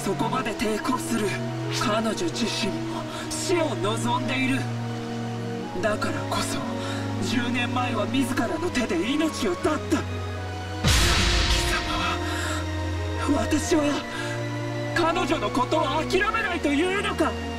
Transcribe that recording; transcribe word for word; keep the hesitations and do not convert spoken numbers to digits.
そこまで抵抗する彼女自身も死を望んでいる。だからこそじゅうねんまえは自らの手で命を絶った。貴様は、私は彼女のことを諦めないというのか。